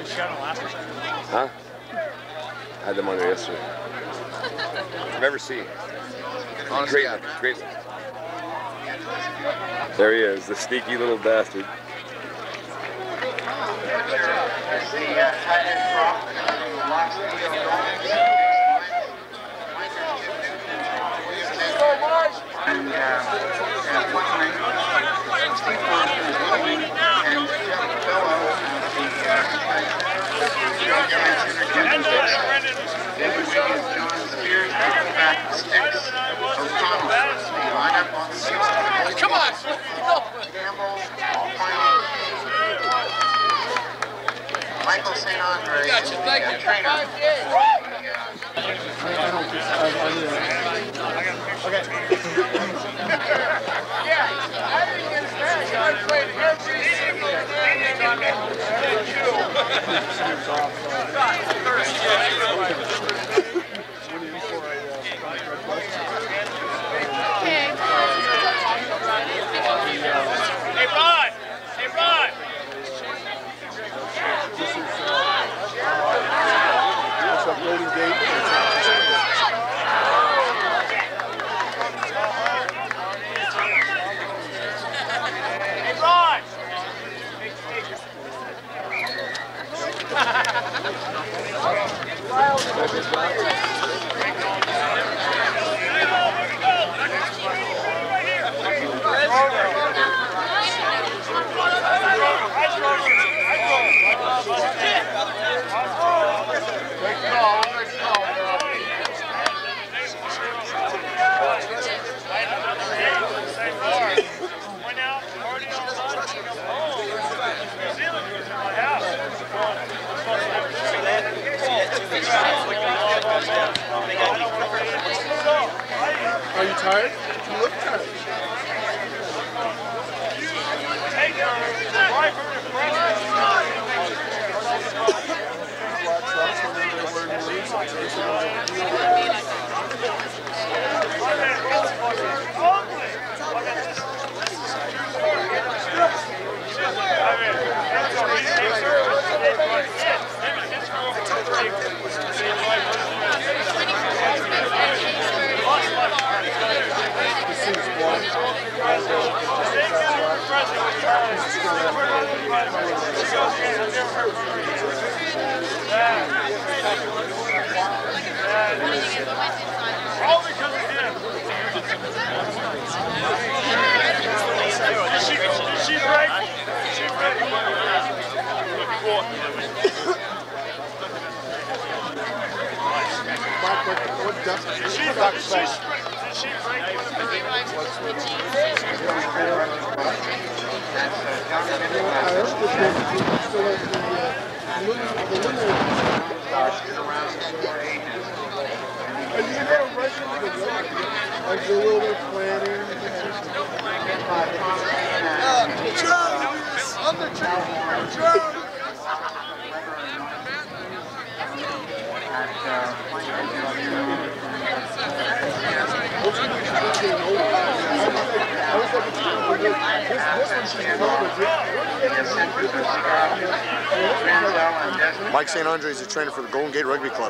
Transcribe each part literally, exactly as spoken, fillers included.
Huh? I had them on there yesterday. Never seen. Honestly, Great, yeah. Great. There he is, the sneaky little bastard. And uh, at one night, Steve Foster was playing, and Jeff Bello, the every week is John Spears, back sticks, O'Connell, the lineup on the sixth. Come on! Campbell, final. Michael Saint Andre, Gotcha, thank you. trainer. Okay. Yeah, I didn't get smashed. I played every single Hey, Rod! Hey, Rod! This is uh, Golden Gate. Are you tired? You look tired. All because of him. Did she, did she break? Did she break? What dust? Did she, did she, did she break? Like a little bit of planning. Travis! I'm the Travis! Travis! Mike Saint Andre is the trainer for the Golden Gate Rugby Club.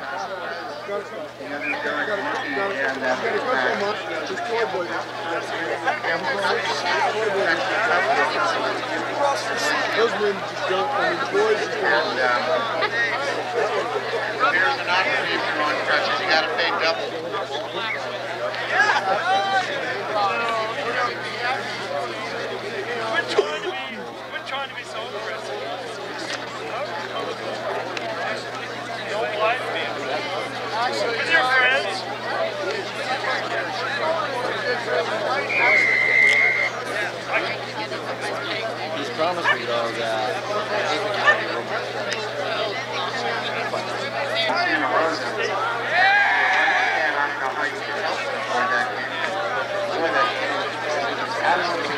Those men just don't, I mean, the boys just don't. There's an opportunity for on crutches. You got to pay double. We're trying to be, we're trying to be so aggressive. Don't lie to me. With your friends. He's promised me though that Santa Rosa. And I don't know how you can help them for that game. For that game. It's absolutely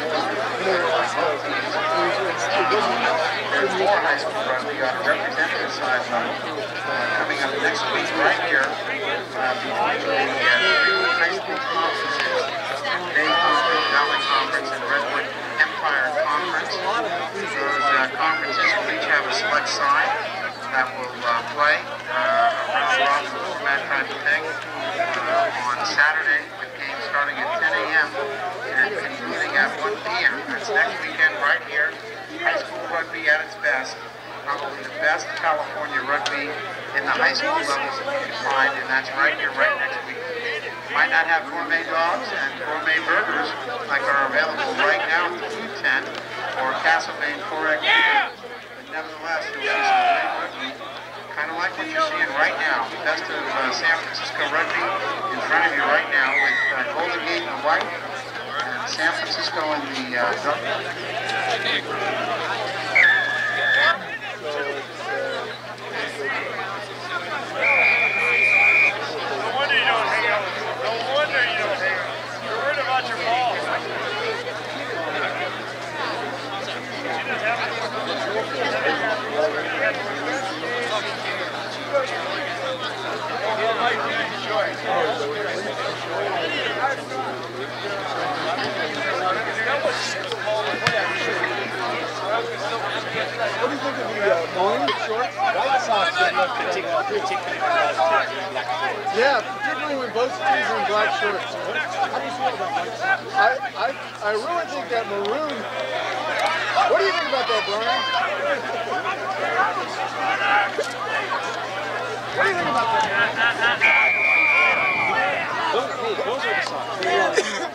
there's more high school rugby on the representative side level coming up next week right here uh, between the uh, high school conferences, Bay Conference, Valley Conference, and Redwood Empire Conference. Those uh, conferences will each have a select side. that will uh, play uh, around the roster format type of thing uh, on Saturday with games starting at ten A M and concluding at one P M That's next weekend right here. High school rugby at its best. Probably the best California rugby in the high school levels that you can find, and that's right here, right next week. Might not have gourmet dogs and gourmet burgers like are available right now at the food tent or Castlemaine four X, but nevertheless, you'll see some great rugby, kind of like what you're seeing right now. The best of uh, San Francisco rugby in front of you right now with uh, Golden Gate in the white and San Francisco in the uh, dark. What do you think of the uh, maroon shorts? White socks that look particularly Yeah, particularly when both teams are in black shorts. How do you feel about white socks? I, I, I really think that maroon. What do you think about that, Brian? What do you think about that? Those, those are the socks. They are.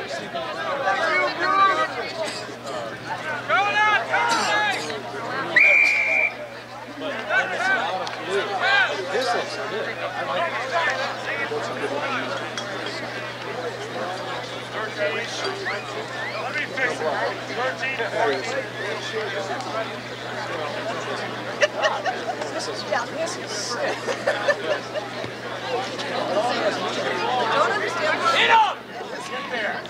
This looks good. I like it. That's a good one. Let me fix it. thirteen. This is, yeah, this is sick. I don't understand. Get up! Get there.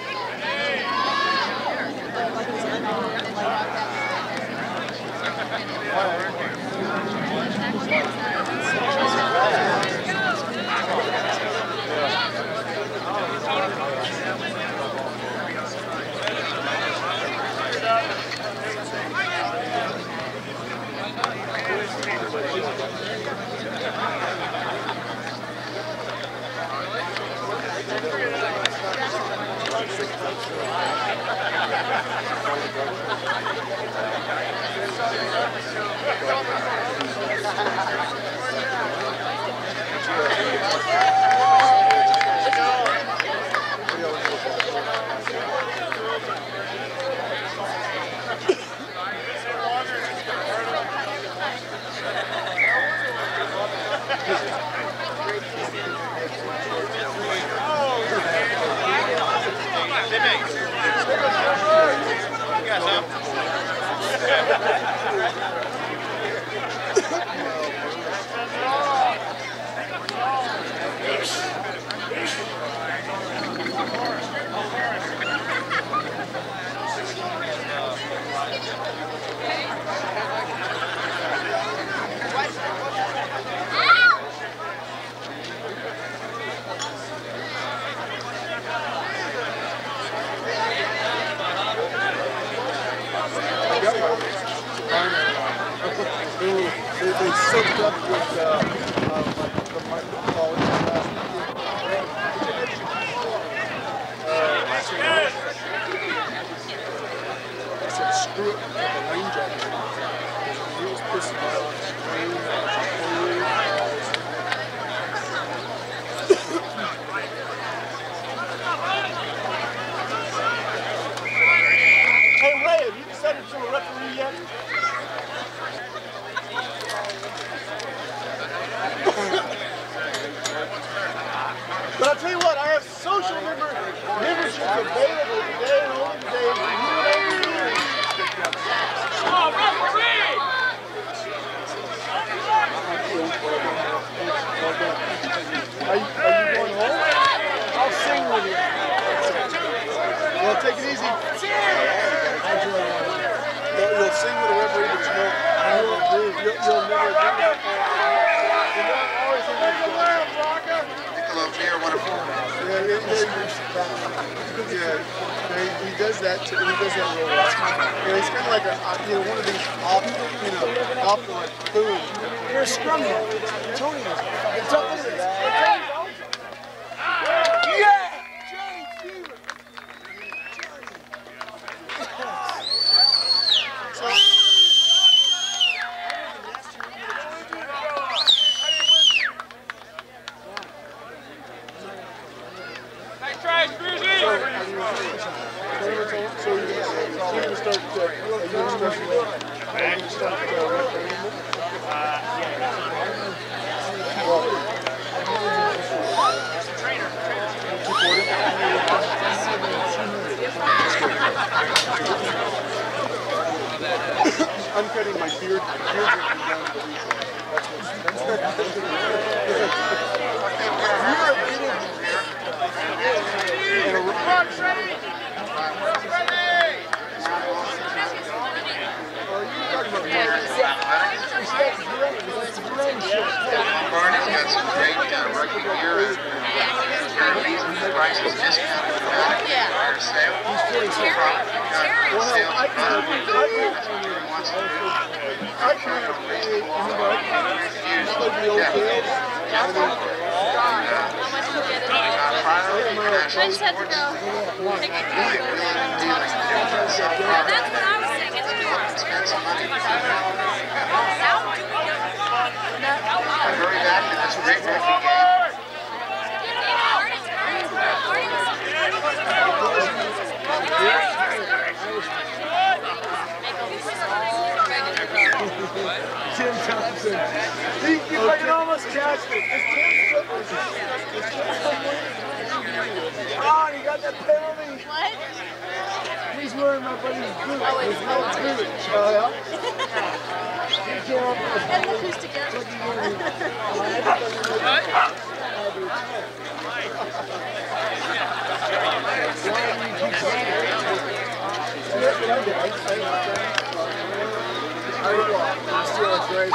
They soaked up with uh, uh, like the microphone last week. I said, screw it with the rain jacket. He was pissed about rain, Hey Ray, have you decided to a referee yet? But I'll tell you what, I have social member memberships available today and only today. Oh, referee! Are you, are you going home? I'll sing with you. Well, take it easy. You'll, you'll sing with the referee, but you won't, you won't agree. You'll, you'll never agree. You don't always think that's good. Niccolo Beer, wonderful. Yeah, yeah, yeah, yeah, he, he does that. Too, he does that real well. Yeah, he's kind of like a, you know, one of these off, you know, off the like, boom. You're a scrum man. Tony is. It's up into this. Yeah! Johnny Fever! Nice try, Scroozy! So you're going to start, uh, you're going to start, you're going to start, uh, I'm cutting my beard. My beard will be down to the weekend. That's what's Come on, Freddie! Freddie! Barney's got some great uh, rugby gear and their amazing prices discounted for our sale. Well, I kind of, I kind of pay, you know, like the old days. I just had to go pick a car. That's what I was thinking. I'm very back to this great rugby game. Tim Thompson. He, he fucking almost catched it. It's Tim Oh, he got that penalty. What? He's wearing my buddy's boot. Oh, it's his old boot. Oh, yeah? And look who's together. I'm still a grace.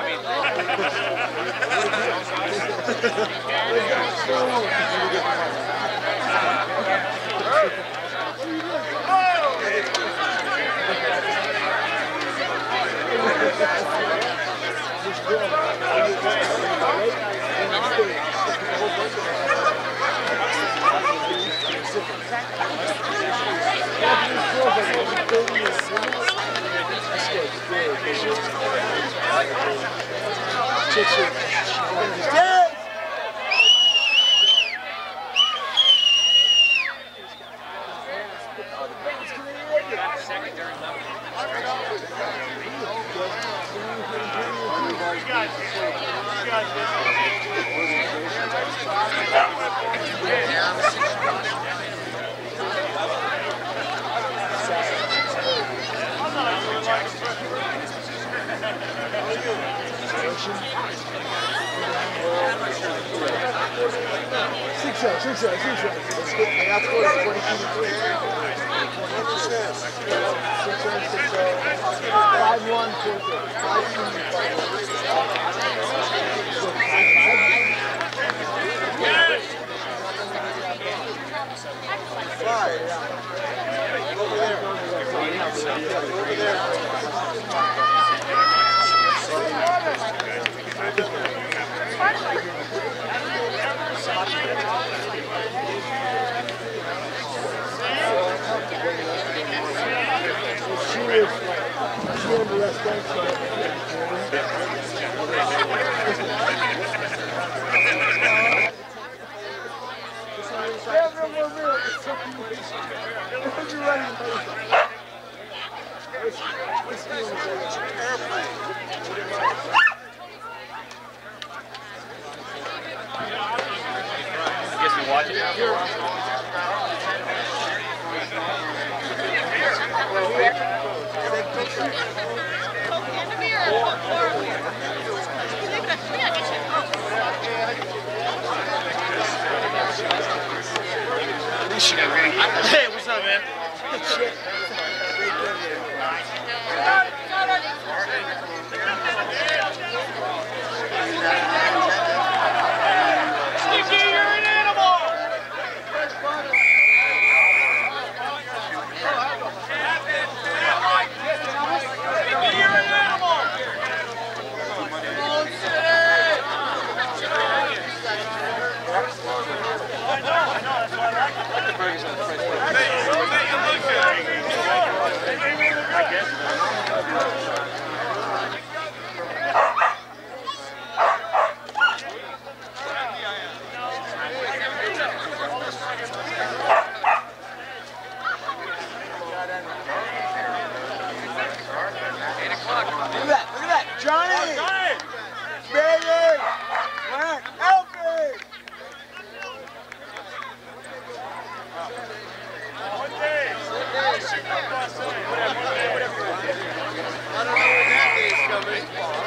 Six shot, six shot, six shot. Let's get the outscore is twenty-two to three. What's this? Six shot, six shot. Five one, four three. Five two, five one. Five, yeah. Over there. Over there. She was, she had the rest of Guess we watch it now. Hey, what's up, man? Sticky, you're an animal! Sticky, you're an animal! at that, look at that. Johnny! Baby! Mark, Elfie! One day. I don't know when that day's coming.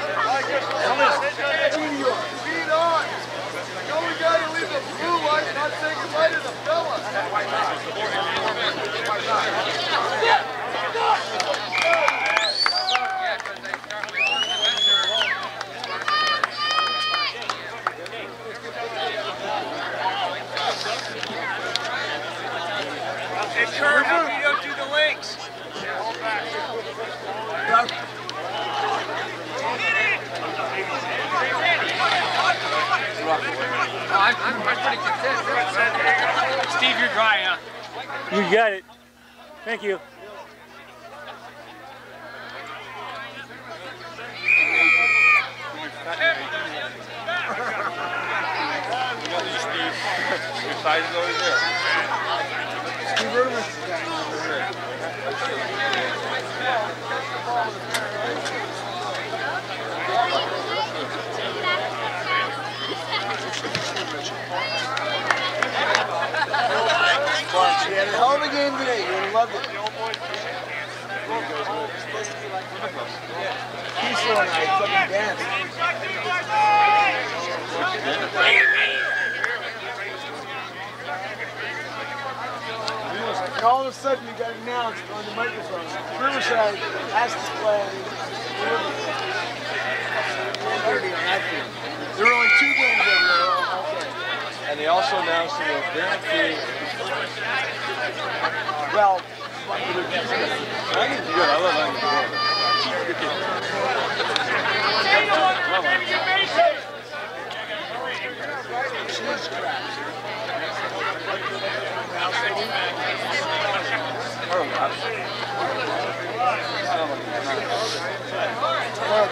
Feed on. The only guy who leaves a blue light not saying goodbye to the fella. Hey, Kurt, how come you don't do the links? I'm, I'm, I'm pretty content. Steve, you're dry, huh? You got it. Thank you. Your size is always there. Steve Irwin's standing over here. She had a hell of a game today. You would have loved it. Peaceful and I fucking danced. And all of a sudden you got announced on the microphone. Riverside has to play. There were only two games over there. Okay. And they also announced the guarantee. Well, I can do good. I love Onion. Good kid. cheese crap. If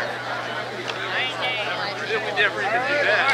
we never even do that.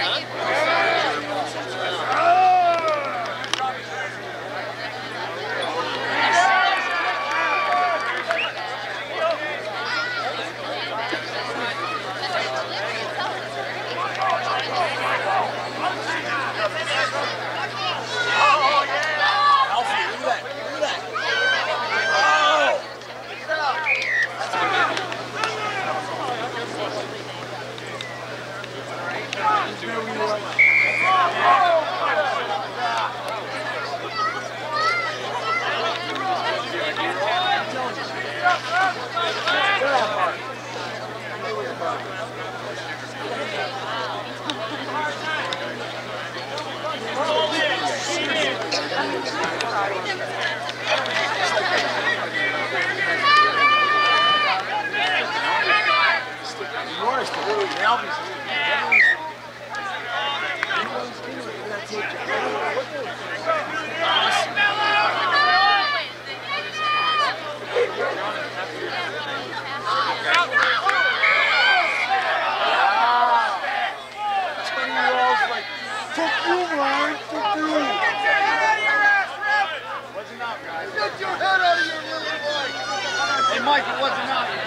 Mike, it wasn't out yet.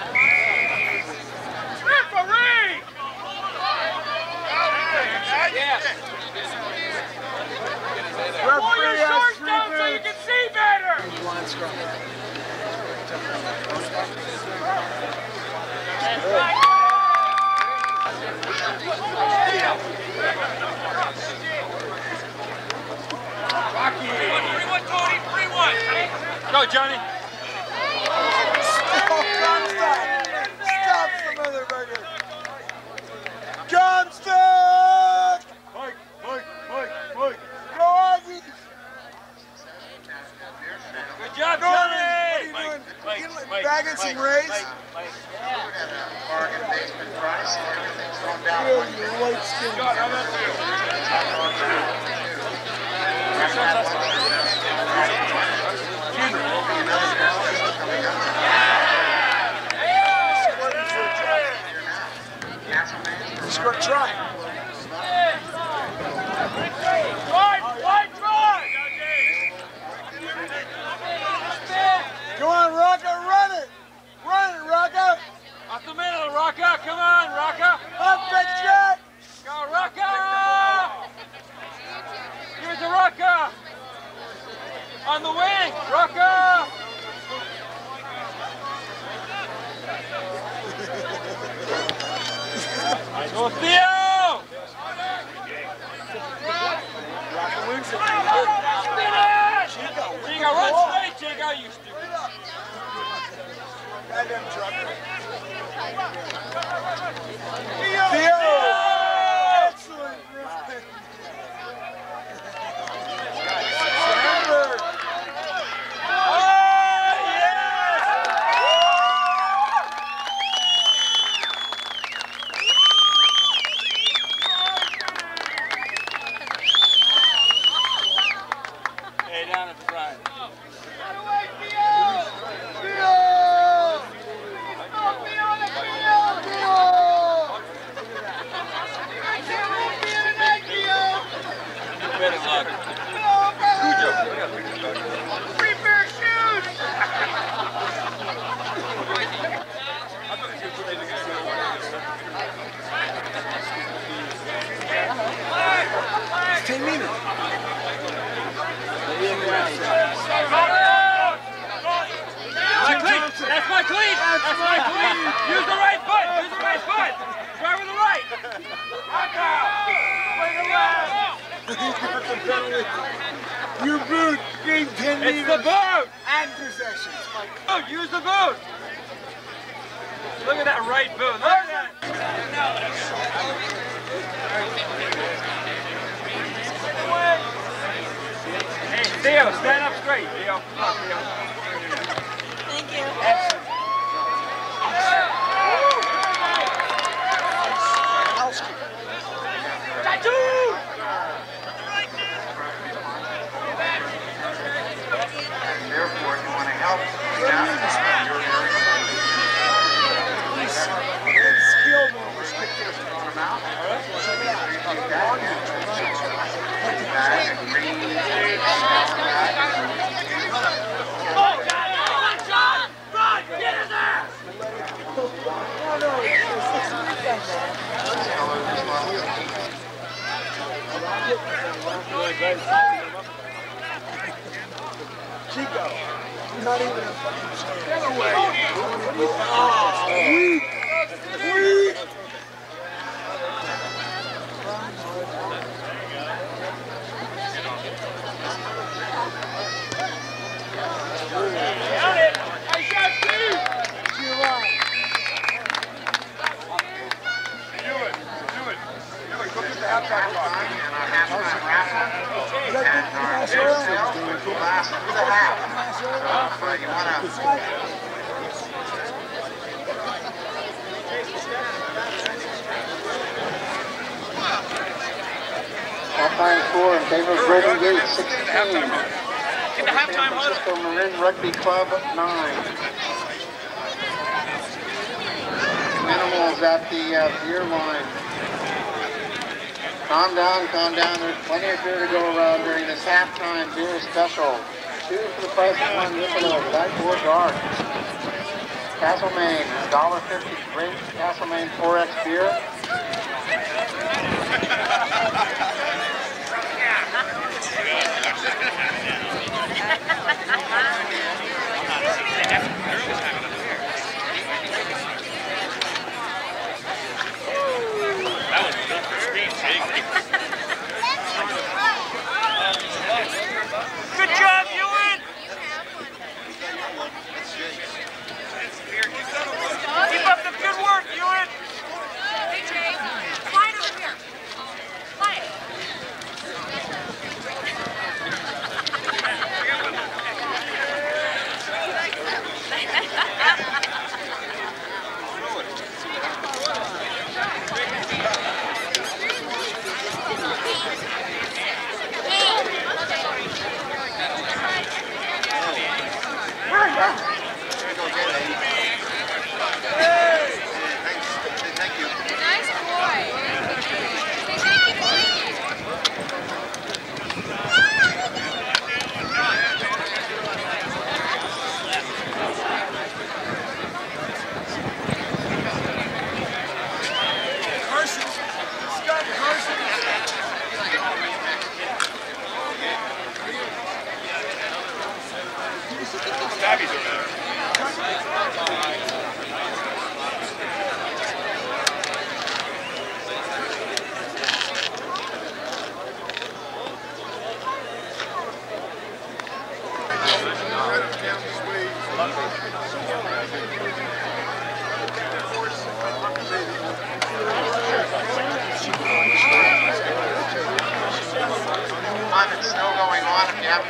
Referee! Yes. Pull your shorts down so you can see better! Rocky. three one, Tony, three one. Go, Johnny. Stop, stop, stop, some other burger. Drumstick! Mike, Mike, Mike, Mike. Go Aggies! Good job, Norman, Johnny. what are you doing? Mike, Getting Mike, bagging some rays? At a bargain basement price, and everything's going down. Really, you white skin. He's going to try. Drive, drive, drive! Go on, Rocco, run it! Run it, Rocco! Up Go, Theo! Chico, run straight, Chico, you stupid. Goddamn trucker. Theo! Excellent, Griffin. Down in front. Better luck. Free pair of shoes! ten minutes. My cleat! That's my cleat! That's my cleat! Use the right foot! Use the right foot! Try with the right! Back out! Play the left! Your boot gained ten It's meters. the boot! And possessions. Oh, use the boot! Look at that right boot! Look at that! Hey, Theo, stand up straight, Theo. Come on, Theo. Thank you. Excellent. Tattoo! Therefore, if you want to help staff your area, Skill more restricted. throw them out. Take that and bring Chico, not even a get away. Oh, weak, weak. Got it! I shot two! You're right. Do it. Do it. Do it. Go get the halftime clock. and our halftime raffle. And our ticket sales will last through the half. So if you want to Halftime score in favor of Golden Gate, sixteen. Get the halftime San Francisco Rugby Club, nine. Minimals at the uh, beer line. Calm down, calm down. There's plenty of beer to go around during this halftime beer special. Two for the price of one Michelob, light or dark. Castlemaine, one dollar fifty. Great Castlemaine four X beer. That was built for speed, Jake. Good job, Ewan! Keep up the good work, Ewan! Hey, Jay. Slide over here. Slide.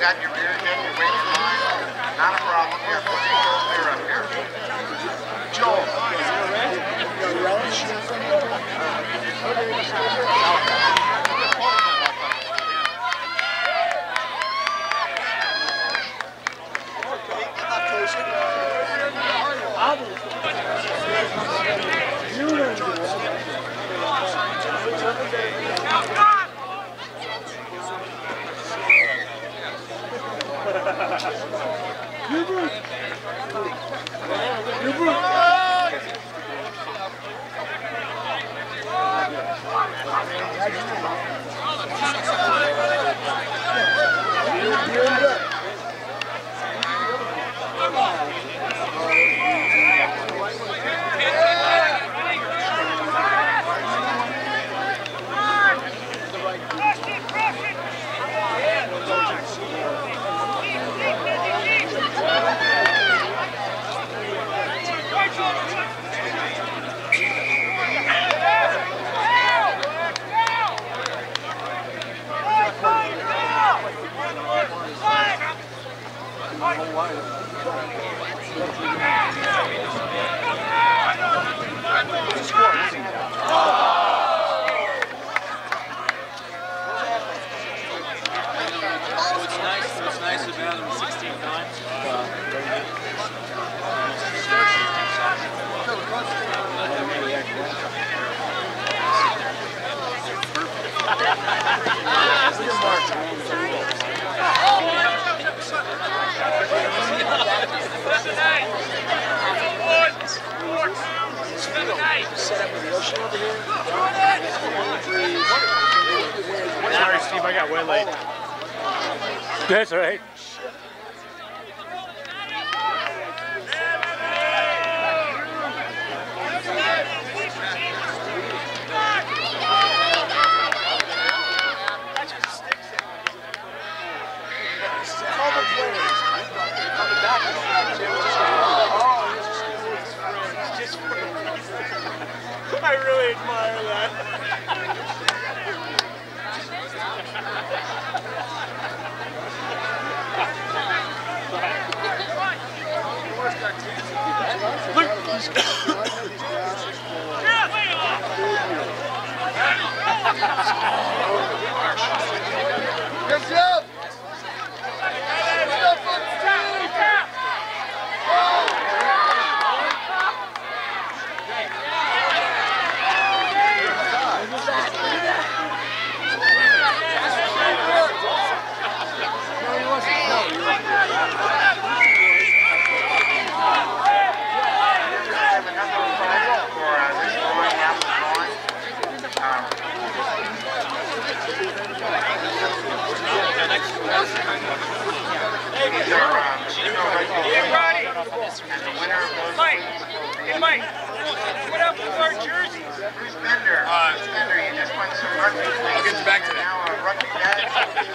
got your beer in, you're waiting in line, not a problem. We have plenty of cold beer up here. Joel. Sorry, Steve, I got way late. That's all right. I really admire that. Good job! Hey, Mike, what up with our jerseys? Bruce Bender. Uh, Bruce Bender, you just won some rugby. I'll get you back to that. Now a rugby dad.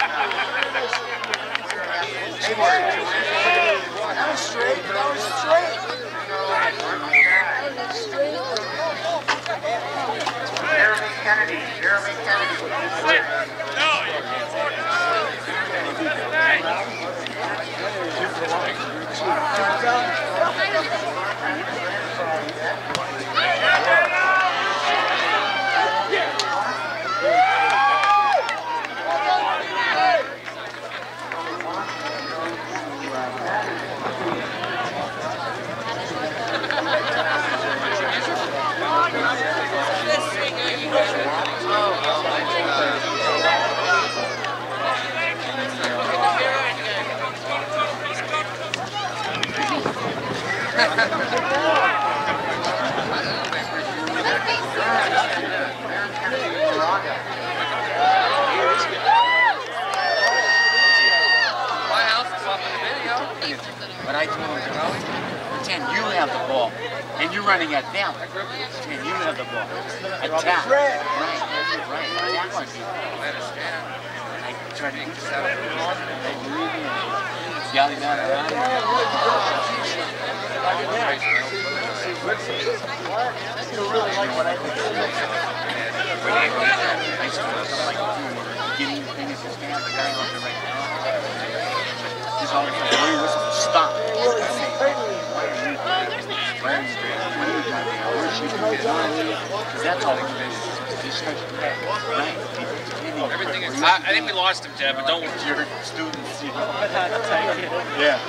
Hayward. That was straight. That was straight. Jeremy Kennedy. Jeremy Kennedy. No. But I told him, pretend you have the ball, and you're running at them. Pretend you have the ball. Attack. Right, right. Attack on people. I tried to do that. I believe in it. Yelling out around. You really like what I think. I still like getting things to stand. The guy on the right now. Because that's all we can do. Just start right. Everything is. I, I think we lost him, Ted, but don't worry. Your students, you know. Yeah.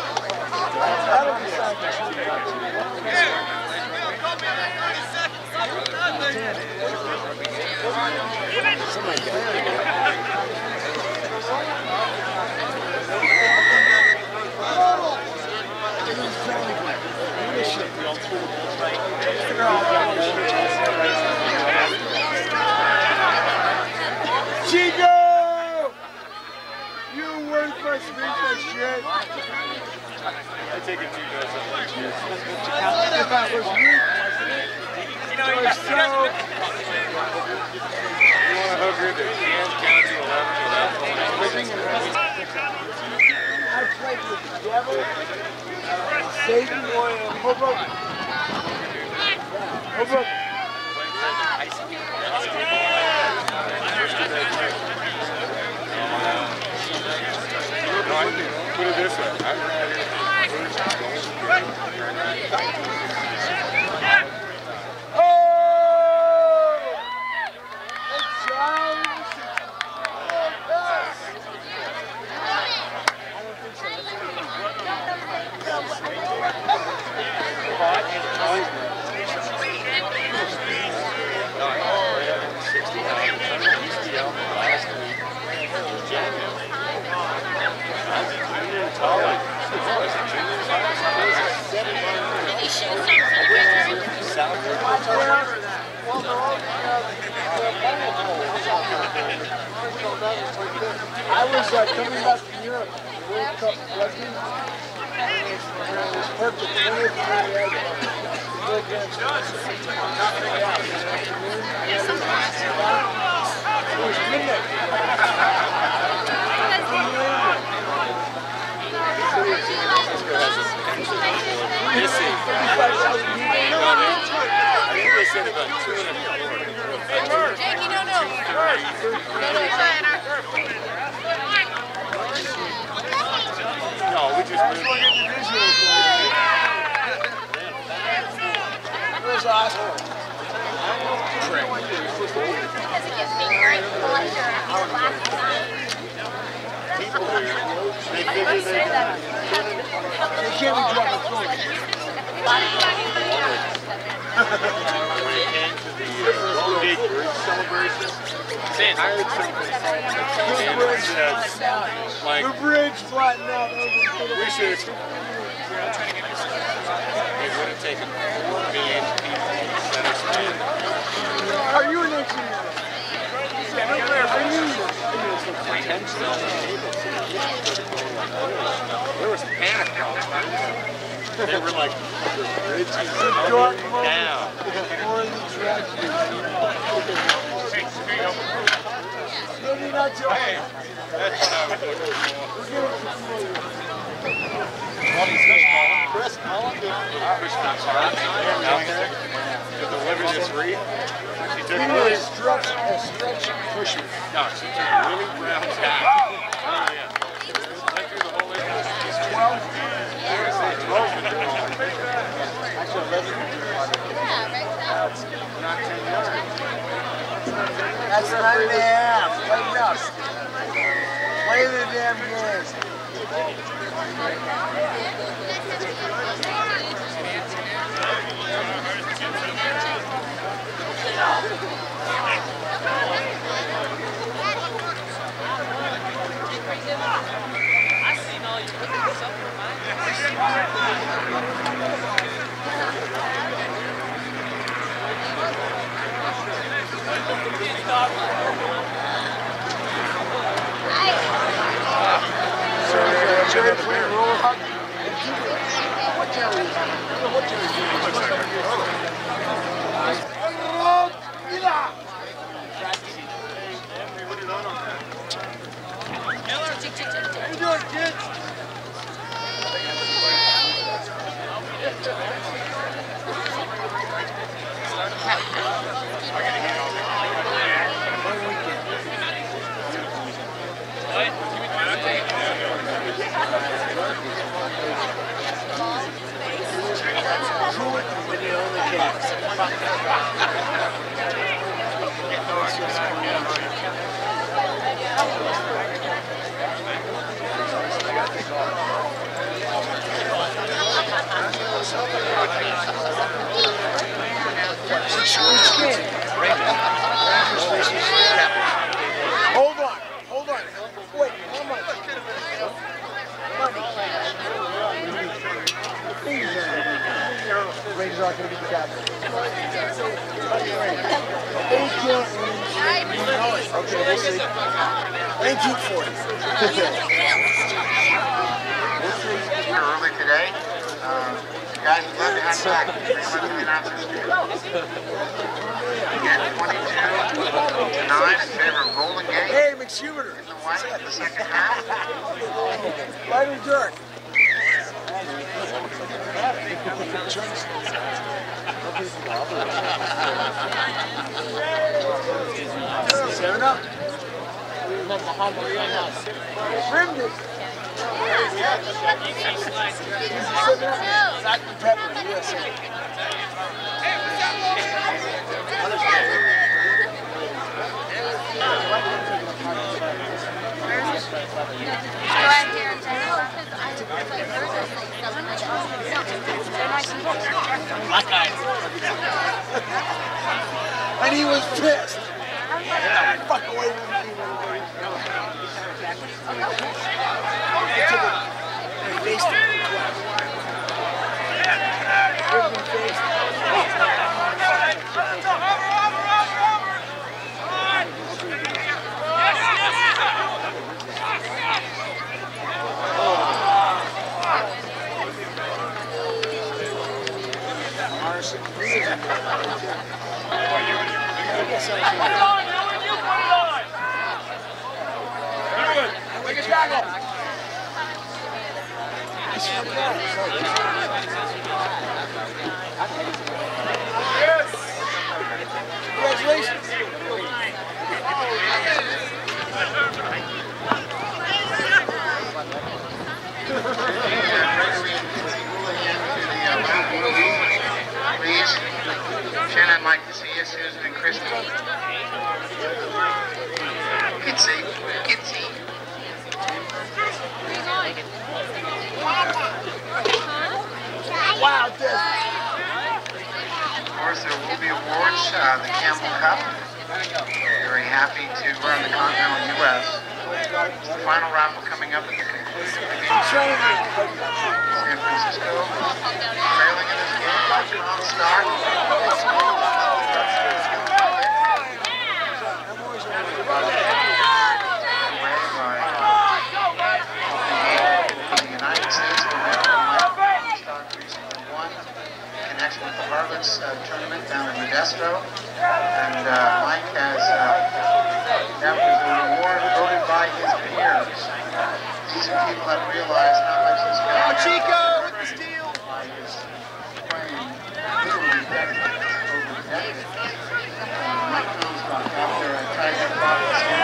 Chico! You worthless piece of shit! I take it to you guys. If I was you, You know, you guys, you guys have been... You want to hook her to Kansas County eleven without I played with the devil, Satan, or Hoboken. Hoboken. Put it this way. Oh! It's Charles. I was uh, coming back from Europe, World Cup rugby, and it was, it was perfect. And then we had World Cup it was midnight. Jakey, no, no. No, no, No, we just moved. Where's Oscar? Because it gives me great pleasure after last night. I must say that. They can't be dropping phone. When it came to the uh, Golden Gate Rugby celebration, I heard something. And it said, like, The bridge flattened out. we should. It would have taken four million people that are spent. Are you an engineer? Are you? There was panic. They were like, the bridge is Dark coming down. Or the tragedy. Maybe not your Hey, that's what I was looking for. We're getting familiar. Chris Cullen pushed that spot out there to deliver this wreath. She took He it. was stretch, a stretch pusher. No, she took a really brown tack. Oh, yeah. Went through the whole area. She's twelve. twelve. Actually, eleven. Not ten yards. That's nine and a half. Play it up. Play the damn game. I've seen all your pictures up for Jerry playing roller hockey. What Jerry is? What Jerry How you doing, kids? When you own the cats. You're not going to be the captain. Okay, we'll see. nineteen forty. Early today. Uh, the guys who left behind back, bring them up to the announcers. Again, twenty-two to nine in favor of Golden Gate. Hey, McSchuberter. In the white in the second half. Lighter jerk. Seven up. Rimmed it. Salt and pepper, U S A. And he was pissed. Fuck away from me. They took it. They faced it. Rugby faced Congratulations. Please. Shannon, I'd like to see you, Susan and Kristen. Kitsy, Kitsy. Wow, Des. Of course, there will be awards. Uh, the Campbell Cup. Very happy to run the Continental U S. The final raffle coming up at the conclusion of the game. San Francisco trailing in this game by Tom Stark. The United States of America, Stark recently won in connection with the Harlots uh, tournament down in Modesto. And uh, Mike has, uh, that was a reward voted by his peers. These are people that realize how much this guy Oh, Chico with the steal. by his playing literally decades over decades. Uh, Mike Comstock after a Tiger Fox.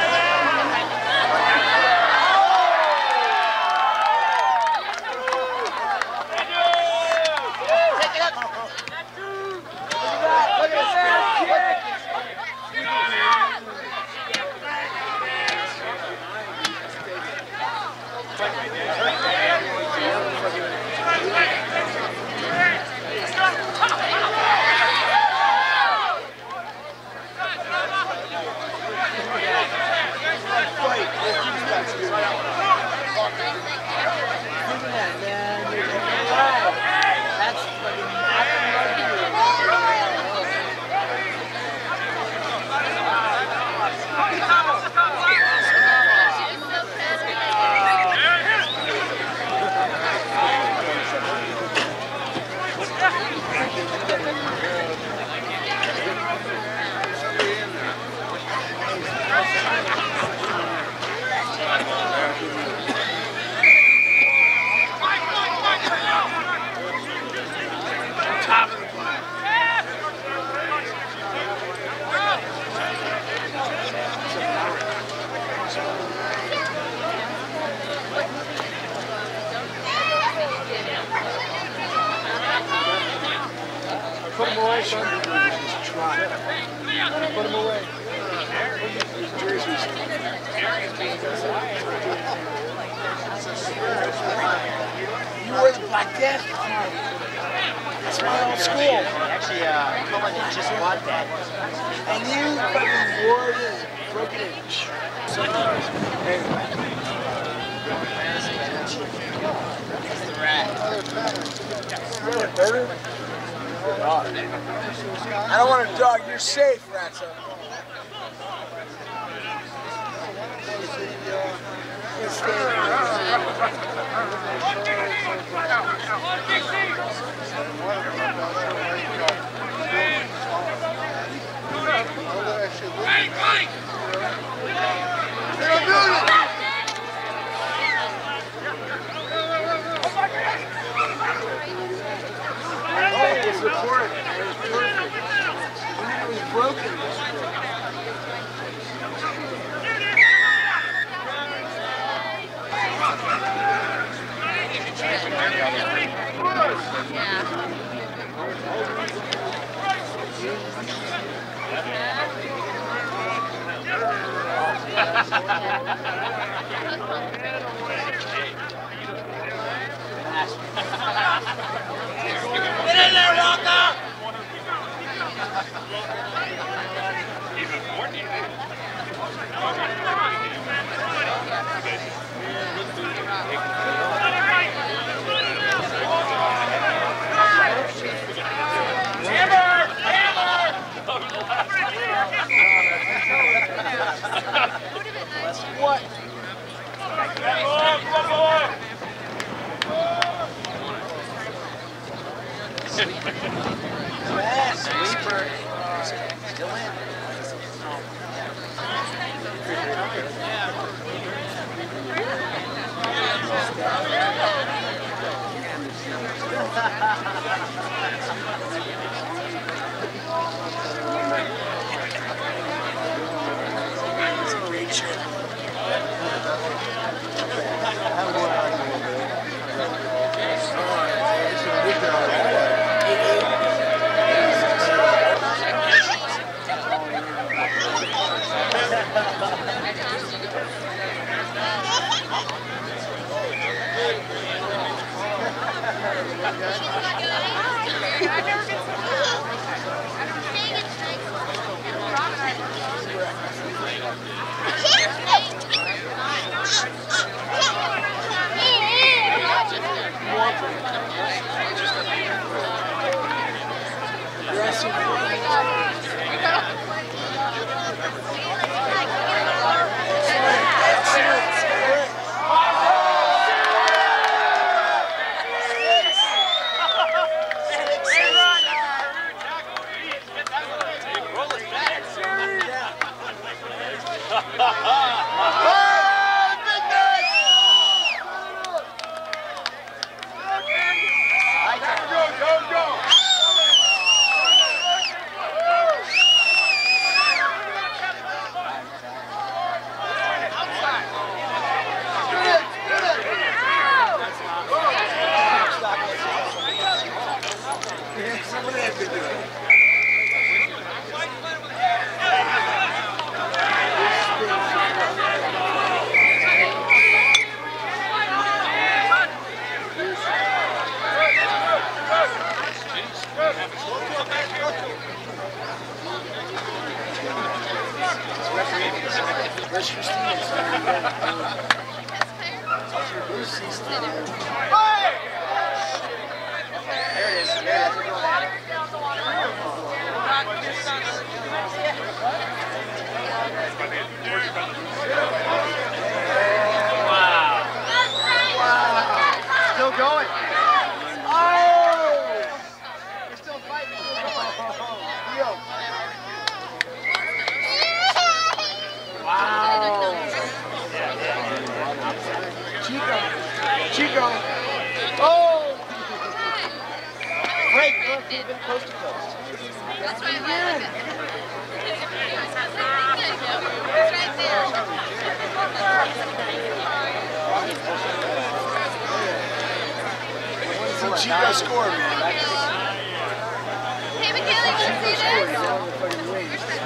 Put him away, son. Just try. Put him away. His jerseys. You wore the Black Death. That's my old school. Actually, uh, Cullen just bought that. And you fucking wore it and broke it in. That's the rat. Really, burger? I don't want a dog. You're safe, Ratso. Support. It was perfect. And it was broken. Get in there, Walker! What? Sleeper. Still in. Chico scored, man. Hey, Michaela, you see this?